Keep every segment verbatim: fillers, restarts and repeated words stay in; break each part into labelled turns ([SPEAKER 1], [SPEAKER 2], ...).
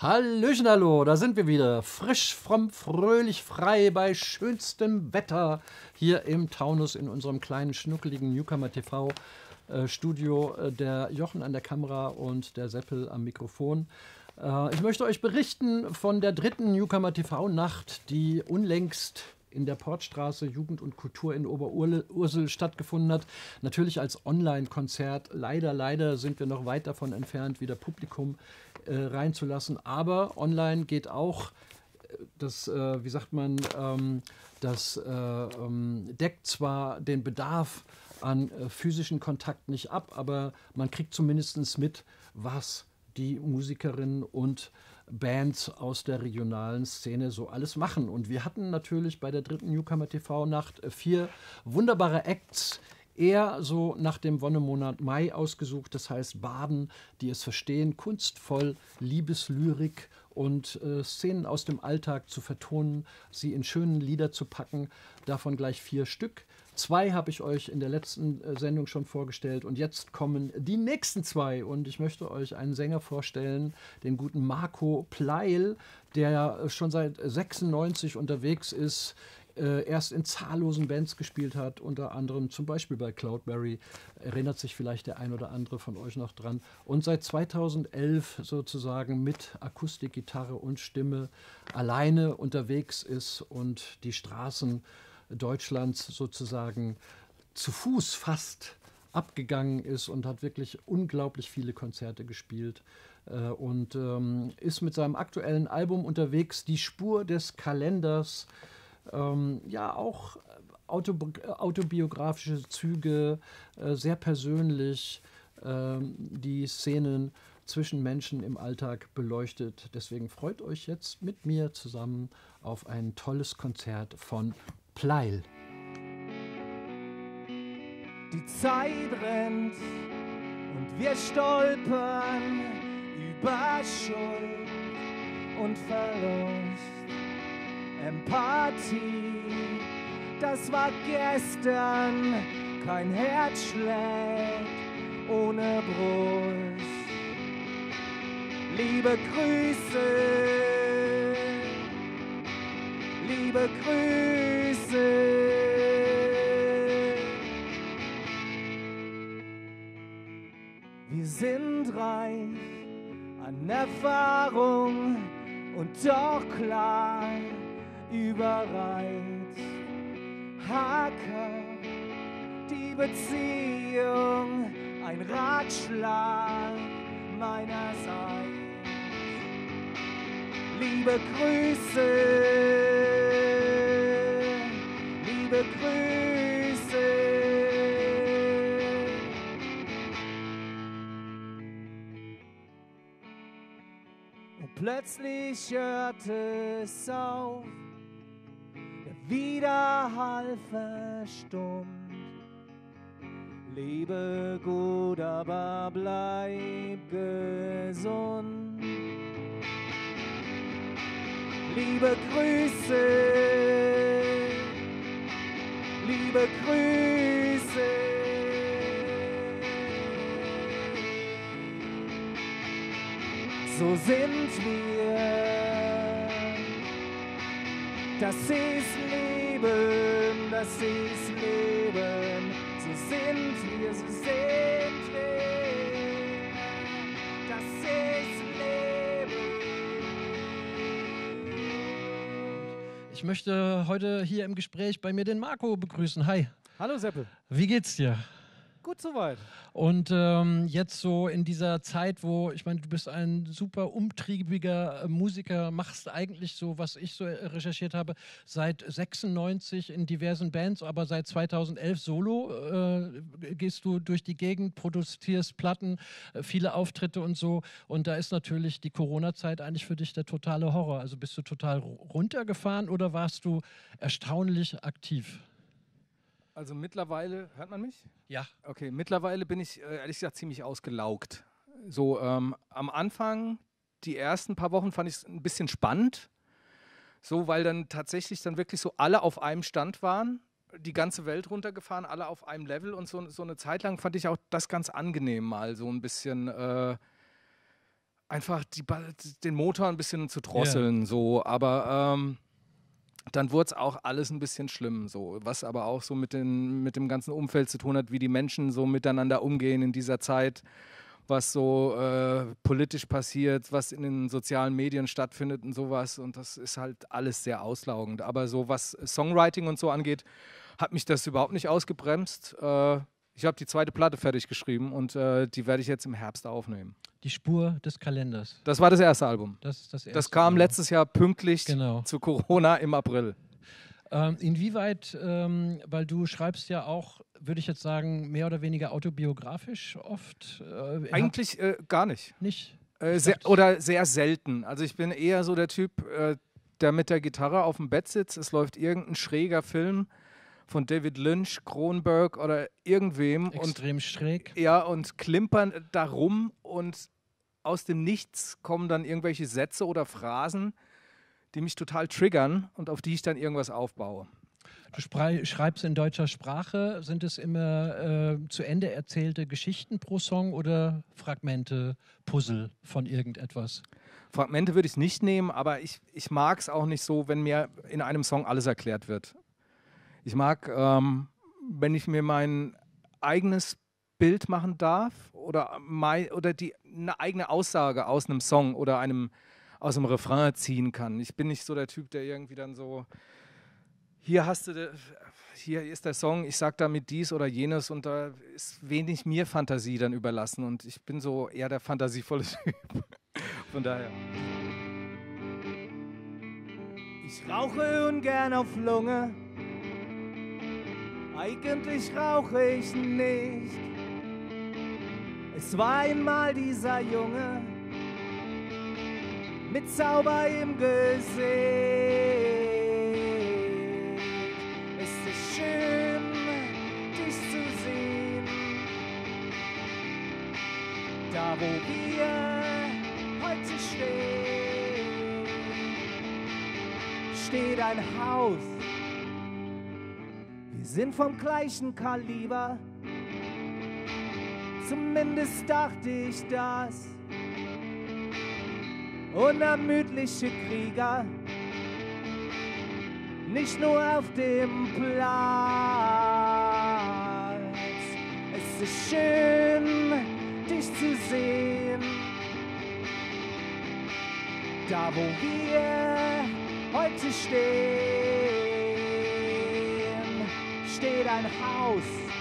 [SPEAKER 1] Hallöchen, hallo, da sind wir wieder. Frisch, fromm, fröhlich, frei bei schönstem Wetter hier im Taunus in unserem kleinen, schnuckeligen Newcomer T V äh, Studio. Äh, der Jochen an der Kamera und der Seppel am Mikrofon. Äh, ich möchte euch berichten von der dritten Newcomer T V-Nacht, die unlängst in der Portstraße Jugend und Kultur in Oberursel stattgefunden hat. Natürlich als Online-Konzert. Leider, leider sind wir noch weit davon entfernt, wieder Publikum äh, reinzulassen. Aber online geht auch. Das, äh, wie sagt man, ähm, das äh, ähm, deckt zwar den Bedarf an äh, physischen Kontakt nicht ab, aber man kriegt zumindest mit, was die Musikerinnen und Bands aus der regionalen Szene so alles machen. Und wir hatten natürlich bei der dritten Newcomer T V-Nacht vier wunderbare Acts, eher so nach dem Wonnemonat Mai ausgesucht, das heißt Baden, die es verstehen, kunstvoll Liebeslyrik und äh, Szenen aus dem Alltag zu vertonen, sie in schönen Lieder zu packen, davon gleich vier Stück. Zwei habe ich euch in der letzten äh, Sendung schon vorgestellt und jetzt kommen die nächsten zwei und ich möchte euch einen Sänger vorstellen, den guten Marco Pleil, der äh, schon seit sechsundneunzig unterwegs ist, äh, erst in zahllosen Bands gespielt hat, unter anderem zum Beispiel bei Cloudberry, erinnert sich vielleicht der ein oder andere von euch noch dran, und seit zweitausendelf sozusagen mit Akustik, Gitarre und Stimme alleine unterwegs ist und die Straßen Deutschlands sozusagen zu Fuß fast abgegangen ist und hat wirklich unglaublich viele Konzerte gespielt äh, und ähm, ist mit seinem aktuellen Album unterwegs, Die Spur des Kalenders, ähm, ja auch autobi autobiografische Züge, äh, sehr persönlich, äh, die Szenen zwischen Menschen im Alltag beleuchtet. Deswegen freut euch jetzt mit mir zusammen auf ein tolles Konzert von Pleil.
[SPEAKER 2] Die Zeit rennt und wir stolpern über Schuld und Verlust. Empathie, das war gestern, kein Herz schlägt ohne Brust. Liebe Grüße, liebe Grüße. Wir sind reich an Erfahrung und doch klar überreizt. Hacker, die Beziehung, ein Ratschlag meinerseits. Liebe Grüße, liebe Grüße. Und plötzlich hörte es auf, der Widerhall verstummt. Lebe gut, aber bleib gesund. Liebe Grüße, liebe Grüße. So sind wir, das ist Leben, das ist Leben. So sind wir, so sind wir, das ist Leben.
[SPEAKER 1] Ich möchte heute hier im Gespräch bei mir den Marco begrüßen. Hi.
[SPEAKER 2] Hallo Seppel.
[SPEAKER 1] Wie geht's dir?
[SPEAKER 2] Gut soweit.
[SPEAKER 1] Und ähm, jetzt so in dieser Zeit, wo, ich meine, du bist ein super umtriebiger äh, Musiker, machst eigentlich so, was ich so äh, recherchiert habe, seit sechsundneunzig in diversen Bands, aber seit zweitausendelf solo äh, gehst du durch die Gegend, produzierst Platten, äh, viele Auftritte und so. Und da ist natürlich die Corona-Zeit eigentlich für dich der totale Horror. Also bist du total runtergefahren oder warst du erstaunlich aktiv?
[SPEAKER 2] Also mittlerweile, hört man mich?
[SPEAKER 1] Ja.
[SPEAKER 2] Okay, mittlerweile bin ich äh, ehrlich gesagt ziemlich ausgelaugt. So ähm, am Anfang, die ersten paar Wochen fand ich es ein bisschen spannend, so weil dann tatsächlich dann wirklich so alle auf einem Stand waren, die ganze Welt runtergefahren, alle auf einem Level und so, so eine Zeit lang fand ich auch das ganz angenehm mal, so ein bisschen äh, einfach die, den Motor ein bisschen zu drosseln, yeah. so, aber ähm, dann wurde es auch alles ein bisschen schlimm, so, was aber auch so mit, den, mit dem ganzen Umfeld zu tun hat, wie die Menschen so miteinander umgehen in dieser Zeit, was so äh, politisch passiert, was in den sozialen Medien stattfindet und sowas, und das ist halt alles sehr auslaugend, aber so was Songwriting und so angeht, hat mich das überhaupt nicht ausgebremst. Äh, ich habe die zweite Platte fertig geschrieben und äh, die werde ich jetzt im Herbst aufnehmen.
[SPEAKER 1] Die Spur des Kalenders.
[SPEAKER 2] Das war das erste Album.
[SPEAKER 1] Das ist das erste
[SPEAKER 2] Das kam
[SPEAKER 1] Album.
[SPEAKER 2] letztes Jahr pünktlich
[SPEAKER 1] genau.
[SPEAKER 2] zu Corona im April.
[SPEAKER 1] Ähm, inwieweit, ähm, weil du schreibst ja auch, würde ich jetzt sagen, mehr oder weniger autobiografisch oft?
[SPEAKER 2] Äh, Eigentlich äh, gar nicht.
[SPEAKER 1] Nicht?
[SPEAKER 2] Äh, sehr, oder sehr selten. Also ich bin eher so der Typ, äh, der mit der Gitarre auf dem Bett sitzt. Es läuft irgendein schräger Film von David Lynch, Cronenberg oder irgendwem.
[SPEAKER 1] Extrem
[SPEAKER 2] und,
[SPEAKER 1] schräg.
[SPEAKER 2] Ja, und klimpern da rum und aus dem Nichts kommen dann irgendwelche Sätze oder Phrasen, die mich total triggern und auf die ich dann irgendwas aufbaue.
[SPEAKER 1] Du schreibst in deutscher Sprache. Sind es immer äh, zu Ende erzählte Geschichten pro Song oder Fragmente, Puzzle von irgendetwas?
[SPEAKER 2] Fragmente würde ich nicht nehmen, aber ich, ich mag es auch nicht so, wenn mir in einem Song alles erklärt wird. Ich mag, ähm, wenn ich mir mein eigenes Bild machen darf oder, mein, oder die, eine eigene Aussage aus einem Song oder einem, aus einem Refrain ziehen kann. Ich bin nicht so der Typ, der irgendwie dann so, hier hast du, de, hier ist der Song, ich sag damit dies oder jenes, und da ist wenig mir Fantasie dann überlassen, und ich bin so eher der fantasievolle Typ. Von daher.
[SPEAKER 3] Ich rauche ungern auf Lunge, eigentlich rauche ich nicht. Es war einmal dieser Junge mit Zauber im Gesicht. Es ist schön, dich zu sehen, da wo wir heute stehen, steht ein Haus. Wir sind vom gleichen Kaliber, zumindest dachte ich das. Unermüdliche Krieger, nicht nur auf dem Platz. Es ist schön, dich zu sehen, da wo wir heute stehen, steht ein Haus.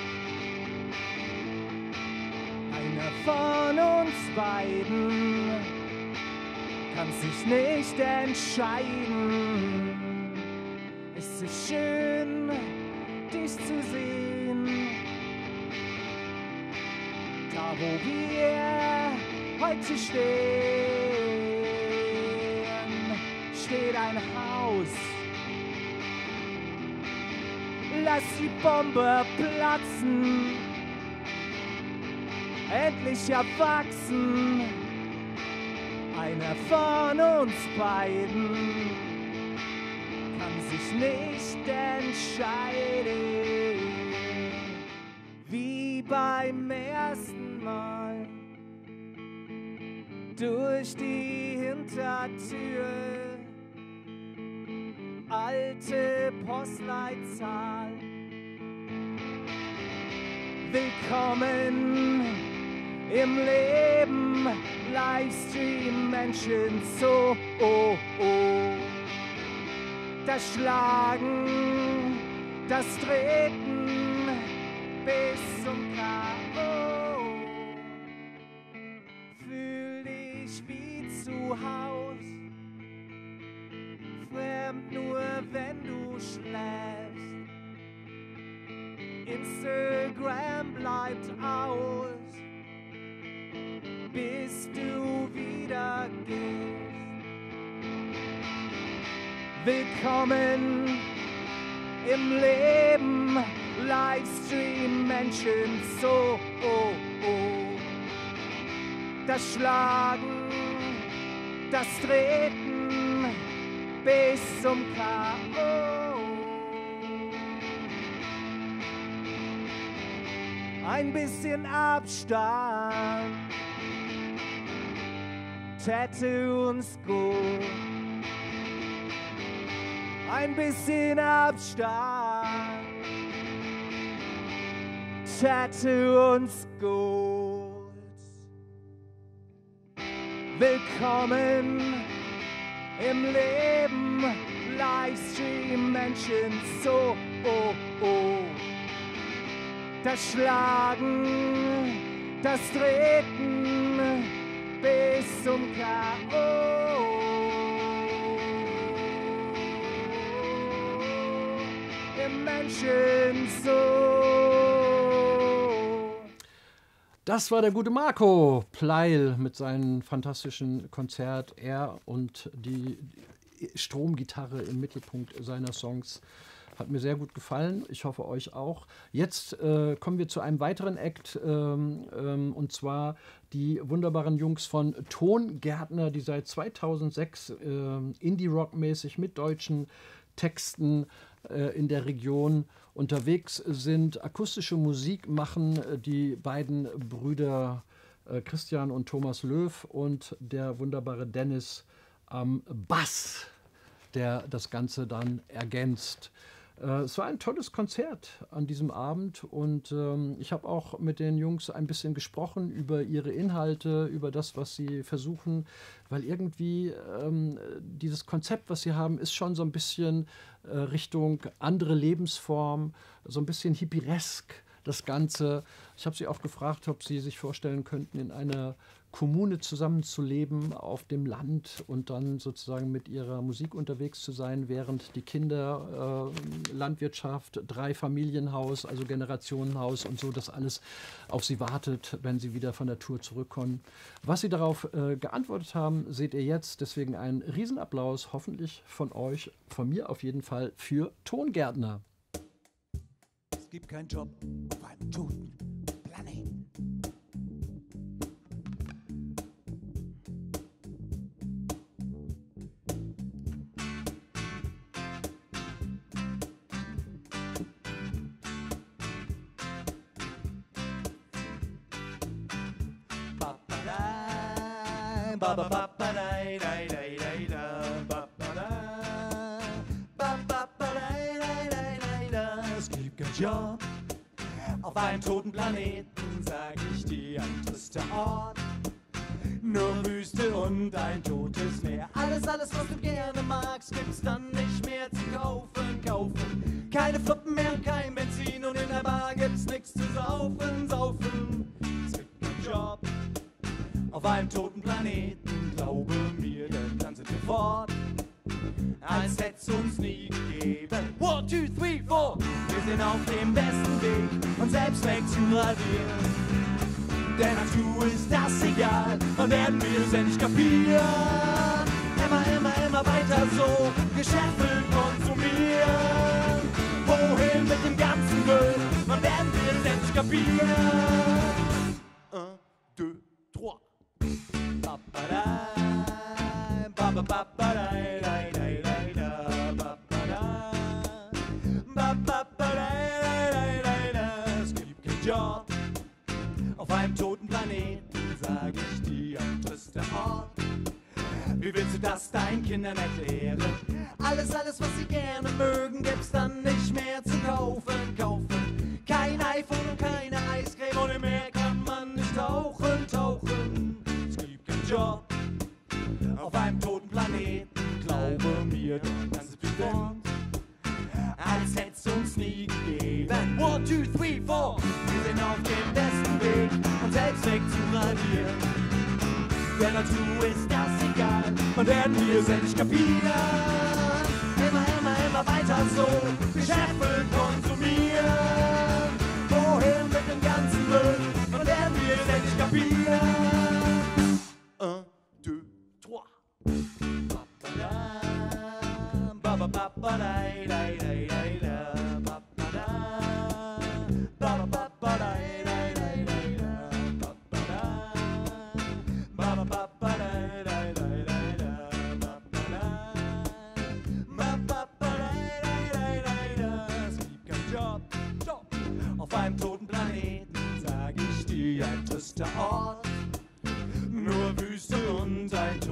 [SPEAKER 3] Einer von uns beiden kann sich nicht entscheiden. Es ist schön, dich zu sehen, da wo wir heute stehen, steht ein Haus. Lass die Bombe platzen, endlich erwachsen. Einer von uns beiden kann sich nicht entscheiden. Wie beim ersten Mal durch die Hintertür, alte Postleitzahl. Willkommen im Leben, Livestream, Menschen so, oh, oh. Das Schlagen, das Treten bis zum K O Fühl dich wie zu Haus, fremd nur wenn du schläfst. Instagram bleibt aus, bis du wieder gehst. Willkommen im Leben, Livestream, Menschen so, oh, oh. Das Schlagen, das Treten bis zum K O Ein bisschen Abstand täte uns gut. Ein bisschen Abstand täte uns gut. Willkommen im Leben, Livestream, Menschen, so, oh, oh. Das Schlagen, das Treten bis zum K O Im Menschen, so.
[SPEAKER 1] Das war der gute Marco Pleil mit seinem fantastischen Konzert. Er und die Stromgitarre im Mittelpunkt seiner Songs. Hat mir sehr gut gefallen. Ich hoffe, euch auch. Jetzt äh, kommen wir zu einem weiteren Act. Ähm, ähm, und zwar die wunderbaren Jungs von Tongärtner, die seit zweitausendsechs äh, Indie-Rock-mäßig mit deutschen Texten äh, in der Region unterwegs sind, akustische Musik machen. Die beiden Brüder äh, Christian und Thomas Löw und der wunderbare Dennis am Bass, der das Ganze dann ergänzt. Äh, es war ein tolles Konzert an diesem Abend und ähm, ich habe auch mit den Jungs ein bisschen gesprochen über ihre Inhalte, über das, was sie versuchen, weil irgendwie ähm, dieses Konzept, was sie haben, ist schon so ein bisschen äh, Richtung andere Lebensform, so ein bisschen hippieresk, das Ganze. Ich habe sie auch gefragt, ob sie sich vorstellen könnten, in einer Kommune zusammenzuleben auf dem Land und dann sozusagen mit ihrer Musik unterwegs zu sein, während die Kinder, äh, Landwirtschaft, Drei-Familienhaus, also Generationenhaus und so, das alles auf sie wartet, wenn sie wieder von der Tour zurückkommen. Was sie darauf äh, geantwortet haben, seht ihr jetzt. Deswegen ein Riesenapplaus, hoffentlich von euch, von mir auf jeden Fall, für Tongärtner.
[SPEAKER 3] Es gibt keinen Job auf einem toten Planeten. Ba ba ba ba dai dai dai dai da ba ba da ba ba ba dai dai dai dai da. Es gibt keinen Job auf einem toten Planeten, sag ich dir, ein trister Ort. Nur Wüste und ein totes Meer. Alles, alles, was du gerne magst, gibt's dann nicht mehr zu kaufen, kaufen. Keine Fluppen mehr und kein Benzin und in der Bar gibt's nichts zu saufen, saufen. Es gibt keinen Job auf einem toten Planeten, glaube mir, denn dann sind wir fort, als hätt's uns nie gegeben. One, two, three, four. Wir sind auf dem besten Weg, uns selbst wegzuradieren. Der Natur ist das egal, wann werden wir es endlich kapieren? Immer, immer, immer weiter so, geschäftelt konsumieren. Wohin mit dem ganzen Müll, wann werden wir es endlich kapieren? Un, deux, trois. Ba ba da, ba ba ba ba da, da da da ba ba da, ba ba ba da, da da da. Es gibt keinen Job auf einem toten Planeten, sag ich dir, ein trister Ort. Wie willst du das deinen Kindern erklären? Alles, alles, was sie gerne mögen, gibt's dann nicht mehr zu kaufen, kaufen. Kein iPhone und keine Eiscreme und im Meer kann man nicht tauchen, tauchen. Es gibt keinen Job auf einem toten Planeten, glaube mir, dann sind wir fort, als hätt's uns nie gegeben. One, two, three, four. Wir sind auf dem besten Weg, uns selbst wegzuradieren. Der Natur ist das egal, wann werden wir es endlich kapieren? Immer, immer, immer weiter so, geschäftelt konsumieren. Wohin mit dem ganzen Müll, wann werden wir es endlich kapieren? Un, deux, trois. Ba ba ba ba dai dai dai dai da ba ba da ba ba ba ba dai dai dai dai da ba ba da ba ba ba ba dai dai dai dai da ba ba da ba ba ba dai dai dai dai da. Es gibt keinen Job, Job auf einem toten Planeten, sag ich dir, ein trister Ort. Nur Wüste und ein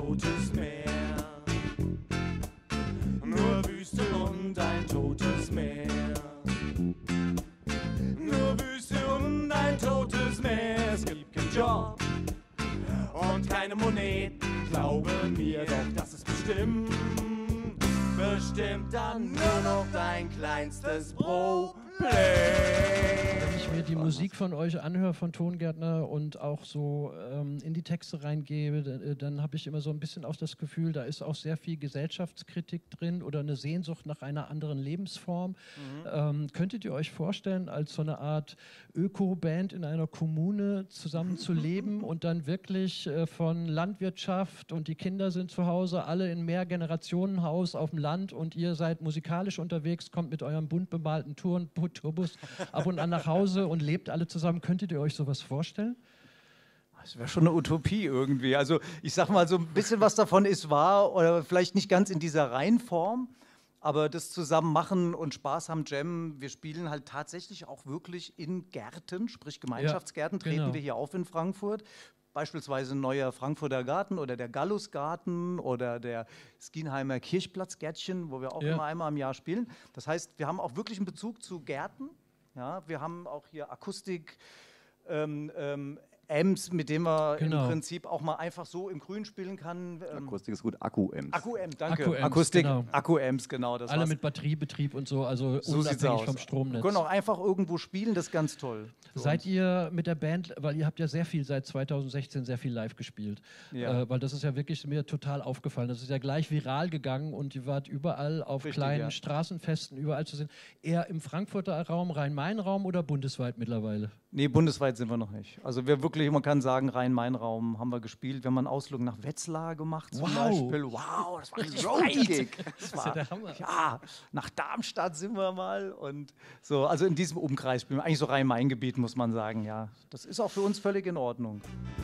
[SPEAKER 3] bestimmt, bestimmt dann nur noch dein kleinstes Problem.
[SPEAKER 1] Wenn ich mir die Musik von euch anhöre, von Tongärtner, und auch so ähm, in die Texte reingebe, dann habe ich immer so ein bisschen auch das Gefühl, da ist auch sehr viel Gesellschaftskritik drin oder eine Sehnsucht nach einer anderen Lebensform. Mhm. Ähm, könntet ihr euch vorstellen, als so eine Art Öko-Band in einer Kommune zusammen zu leben und dann wirklich äh, von Landwirtschaft und die Kinder sind zu Hause, alle in Mehrgenerationenhaus auf dem Land und ihr seid musikalisch unterwegs, kommt mit eurem bunt bemalten Touren Tourbus ab und an nach Hause und lebt alle zusammen. Könntet ihr euch sowas vorstellen?
[SPEAKER 4] Das wäre schon eine Utopie irgendwie. Also ich sag mal, so ein bisschen was davon ist wahr oder vielleicht nicht ganz in dieser Reihenform, aber das zusammen machen und Spaß haben, Jam, wir spielen halt tatsächlich auch wirklich in Gärten, sprich Gemeinschaftsgärten,
[SPEAKER 1] ja,
[SPEAKER 4] treten
[SPEAKER 1] genau.
[SPEAKER 4] wir hier auf in Frankfurt. Beispielsweise ein neuer Frankfurter Garten oder der Gallusgarten oder der Skinheimer Kirchplatzgärtchen, wo wir auch
[SPEAKER 1] ja.
[SPEAKER 4] immer einmal im Jahr spielen. Das heißt, wir haben auch wirklich einen Bezug zu Gärten. Ja, wir haben auch hier Akustik, ähm, ähm, Amps, mit denen man
[SPEAKER 1] genau.
[SPEAKER 4] im Prinzip auch mal einfach so im Grün spielen kann. Ähm,
[SPEAKER 5] Akustik ist gut, Akku-Amps.
[SPEAKER 4] Akku-Amps, danke.
[SPEAKER 1] Akku-Amps,
[SPEAKER 4] Akustik,
[SPEAKER 1] genau.
[SPEAKER 4] Akku-Amps, genau. Das
[SPEAKER 1] Alle
[SPEAKER 4] war's.
[SPEAKER 1] mit Batteriebetrieb und so, also
[SPEAKER 4] So sieht's
[SPEAKER 1] unabhängig
[SPEAKER 4] aus.
[SPEAKER 1] vom Stromnetz.
[SPEAKER 4] Wir können auch einfach irgendwo spielen, das ist ganz toll. für
[SPEAKER 1] Seid
[SPEAKER 4] uns.
[SPEAKER 1] ihr mit der Band, weil ihr habt ja sehr viel seit zweitausendsechzehn sehr viel live gespielt,
[SPEAKER 4] Ja.
[SPEAKER 1] äh, weil das ist ja wirklich mir total aufgefallen. Das ist ja gleich viral gegangen und ihr wart überall auf
[SPEAKER 4] Richtig,
[SPEAKER 1] kleinen
[SPEAKER 4] ja.
[SPEAKER 1] Straßenfesten, überall zu sehen. Eher im Frankfurter Raum, Rhein-Main-Raum oder bundesweit mittlerweile?
[SPEAKER 4] Nee, bundesweit sind wir noch nicht. Also wir wirklich, man kann sagen, Rhein-Main-Raum haben wir gespielt. Wir haben einen Ausflug nach Wetzlar gemacht zum
[SPEAKER 1] Wow.
[SPEAKER 4] Beispiel. Wow, das war richtig
[SPEAKER 5] Roadgig.
[SPEAKER 4] Das
[SPEAKER 1] ist ja der Hammer.
[SPEAKER 4] Ja, nach Darmstadt sind wir mal und so. Also in diesem Umkreis spielen wir eigentlich so Rhein-Main-Gebiet, muss man sagen. Ja, das ist auch für uns völlig in Ordnung.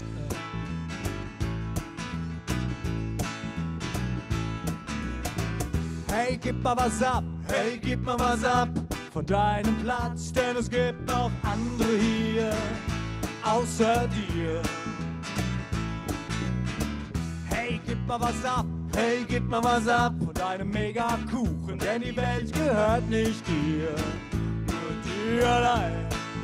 [SPEAKER 3] Hey, gib mal was ab, hey, gib mal was ab von deinem Platz, denn es gibt noch andere hier, außer dir. Hey, gib mal was ab, hey, gib mal was ab von deinem Megakuchen, denn die Welt gehört nicht dir, nur dir allein.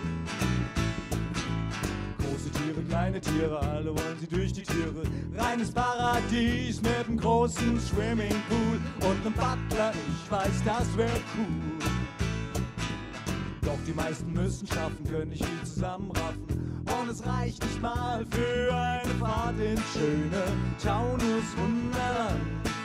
[SPEAKER 3] Große Tiere, kleine Tiere, alle wollen sie durch die Tiere. Reines Paradies mit einem großen Swimmingpool und einem Butler, ich weiß, das wäre cool. Doch die meisten müssen schaffen, können nicht viel zusammenraffen. Und es reicht nicht mal für eine Fahrt ins schöne Taunus-Wunderland.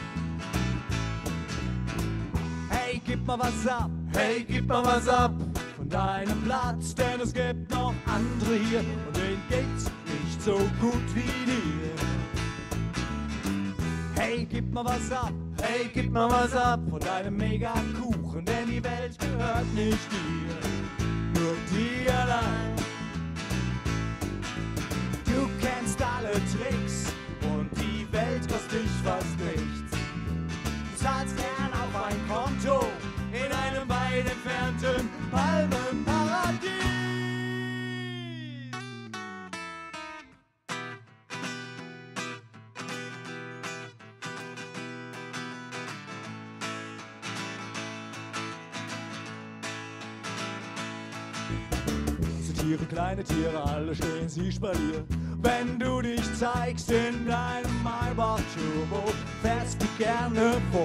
[SPEAKER 3] Hey, gib mal was ab, hey, gib mal was ab von deinem Platz, denn es gibt noch andere hier und denen geht's nicht so gut wie dir. Hey, gib mal was ab, hey, gib mal was ab von deinem Megakuchen, denn die Welt gehört nicht dir, nur dir allein. Du kennst alle Tricks und die Welt kostet dich fast nichts. Du zahlst gern auf ein Konto in einem weit entfernten Palmenparadies. Große Tiere, kleine Tiere, alle stehen sie Spalier. Wenn du dich zeigst in deinem Maybach Turbo, fährst du gerne vor.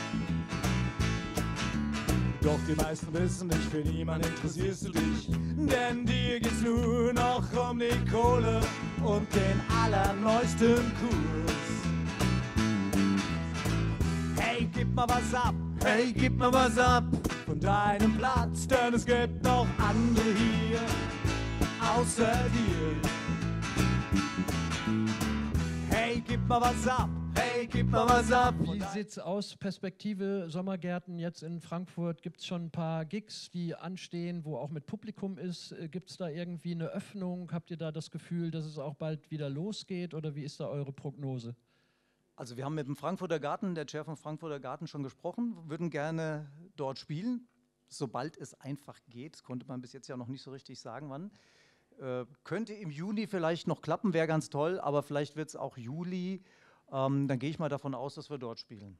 [SPEAKER 3] Doch die meisten wissen nicht, für niemand interessierst du dich, denn dir geht's nur noch um die Kohle und den allerneuesten Kurs. Hey, gib mal was ab, hey, gib mal was ab von deinem Platz, denn es gibt noch andere hier, außer dir. Hey, gib mal was ab, hey, gib mal was ab.
[SPEAKER 1] Wie sieht's aus, Perspektive Sommergärten jetzt in Frankfurt? Gibt es schon ein paar Gigs, die anstehen, wo auch mit Publikum ist? Gibt es da irgendwie eine Öffnung? Habt ihr da das Gefühl, dass es auch bald wieder losgeht oder wie ist da eure Prognose?
[SPEAKER 4] Also wir haben mit dem Frankfurter Garten, der Chair vom Frankfurter Garten, schon gesprochen, würden gerne dort spielen, sobald es einfach geht. Das konnte man bis jetzt ja noch nicht so richtig sagen, wann. Äh, könnte im Juni vielleicht noch klappen, wäre ganz toll, aber vielleicht wird es auch Juli. Ähm, dann gehe ich mal davon aus, dass wir dort spielen.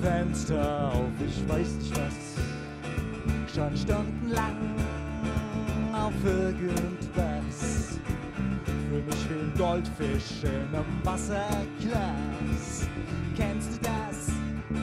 [SPEAKER 3] Fenster auf, ich weiß nicht was, schon stundenlang auf irgendwas. Fühl mich wie ein Goldfisch in einem Wasserglas. Kennst du das?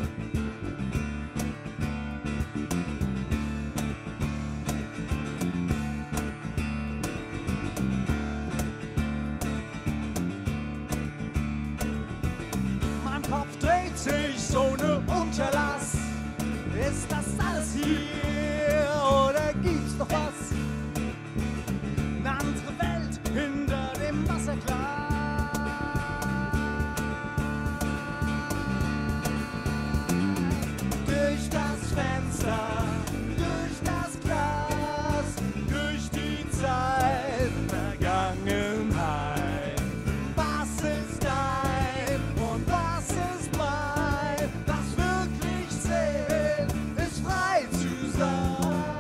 [SPEAKER 3] Mein Kopf dreht sich so ne Unterlass. Ist das alles hier oder gibt's noch was? Eine andere Welt hinter dem Wasserglas. Durch das Fenster, durch das Glas, durch die Zeit, Vergangenheit. Was ist dein und was ist mein? Das wirklich zählt, ist frei zu sein.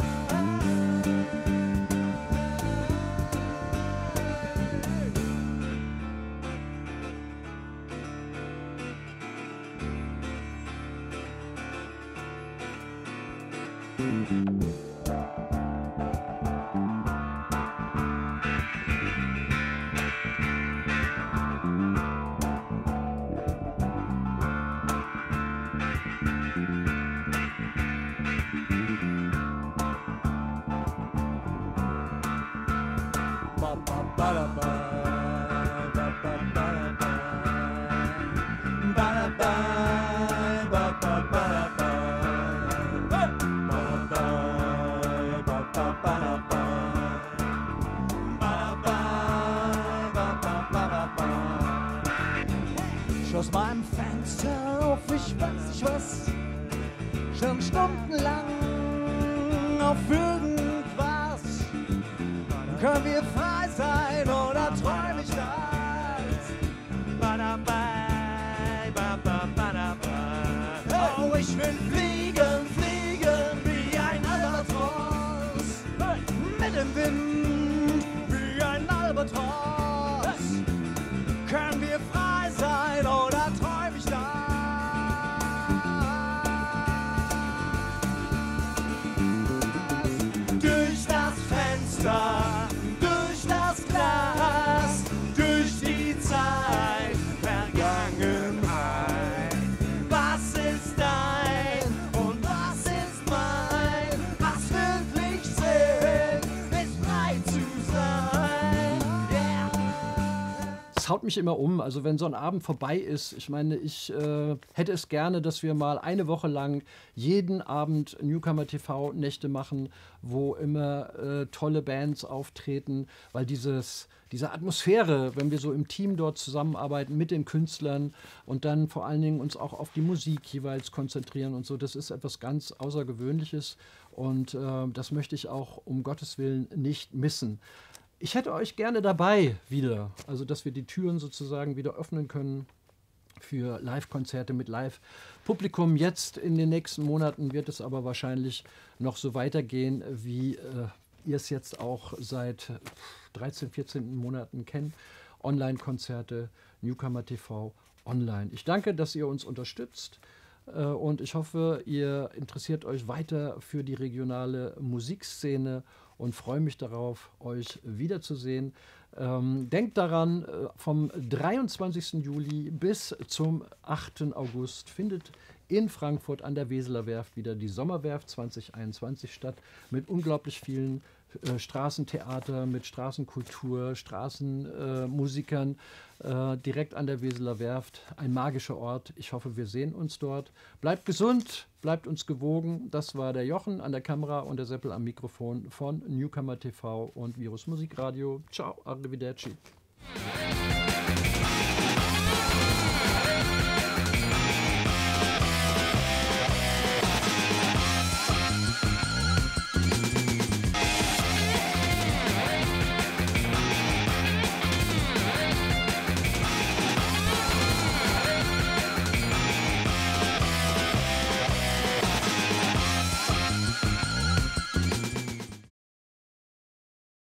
[SPEAKER 3] Aus meinem Fenster auf, ich weiß nicht was, schon stundenlang auf irgendwas. Können wir frei sein oder träum ich das? Oh, ich will fliegen, fliegen wie ein Albatros, mit dem Wind wie ein Albatros. Können wir frei sein oder träum ich das? Durch das Fenster, durch das Glas, durch die Zeit, Vergangenheit. Was ist dein und was ist mein? Was wirklich zählt, ist frei zu sein. Yeah.
[SPEAKER 1] Es haut mich immer um, also wenn so ein Abend vorbei ist, ich meine, ich äh, hätte es gerne, dass wir mal eine Woche lang jeden Abend Newcomer T V-Nächte machen, wo immer äh, tolle Bands auftreten, weil dieses, diese Atmosphäre, wenn wir so im Team dort zusammenarbeiten mit den Künstlern und dann vor allen Dingen uns auch auf die Musik jeweils konzentrieren und so, das ist etwas ganz Außergewöhnliches und äh, das möchte ich auch um Gottes Willen nicht missen. Ich hätte euch gerne dabei wieder, also dass wir die Türen sozusagen wieder öffnen können für Live-Konzerte mit Live-Publikum. Jetzt in den nächsten Monaten wird es aber wahrscheinlich noch so weitergehen, wie äh, ihr es jetzt auch seit dreizehn, vierzehn Monaten kennt. Online-Konzerte, Newcomer T V online. Ich danke, dass ihr uns unterstützt äh, und ich hoffe, ihr interessiert euch weiter für die regionale Musikszene und freue mich darauf, euch wiederzusehen. Ähm, denkt daran, äh, vom dreiundzwanzigsten Juli bis zum achten August findet in Frankfurt an der Weseler Werft wieder die Sommerwerft zwanzig einundzwanzig statt mit unglaublich vielen äh, Straßentheater, mit Straßenkultur, Straßenmusikern äh, direkt an der Weseler Werft. Ein magischer Ort. Ich hoffe, wir sehen uns dort. Bleibt gesund, bleibt uns gewogen. Das war der Jochen an der Kamera und der Seppel am Mikrofon von Newcomer T V und Virus Musikradio. Ciao, arrivederci.